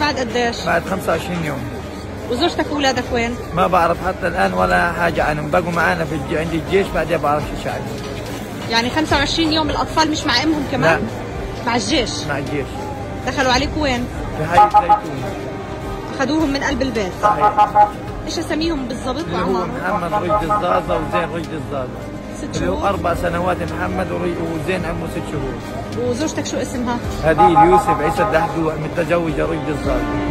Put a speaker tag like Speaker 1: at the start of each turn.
Speaker 1: بعد قديش؟
Speaker 2: بعد 25 يوم.
Speaker 1: وزوجتك واولادك وين؟
Speaker 2: ما بعرف حتى الان ولا حاجه عنهم، بقوا معنا في عند الجيش، بعدين بعرف شيء عنهم.
Speaker 1: يعني 25 يوم الاطفال مش مع امهم كمان؟
Speaker 2: لا.
Speaker 1: مع الجيش؟
Speaker 2: مع الجيش.
Speaker 1: دخلوا عليك وين؟
Speaker 2: في حي الزيتون.
Speaker 1: اخذوهم من قلب البيت.
Speaker 2: صحيح.
Speaker 1: ايش اساميهم بالضبط
Speaker 2: اللي هو محمد رشد الزازة وزين رشد الزازة.
Speaker 1: 6
Speaker 2: اللي هو
Speaker 1: شهور؟
Speaker 2: 4 سنوات محمد وزين عمره 6 شهور.
Speaker 1: وزوجتك شو اسمها؟
Speaker 2: هديل يوسف عيسى الدحدوح، متزوجة رشد الزازة.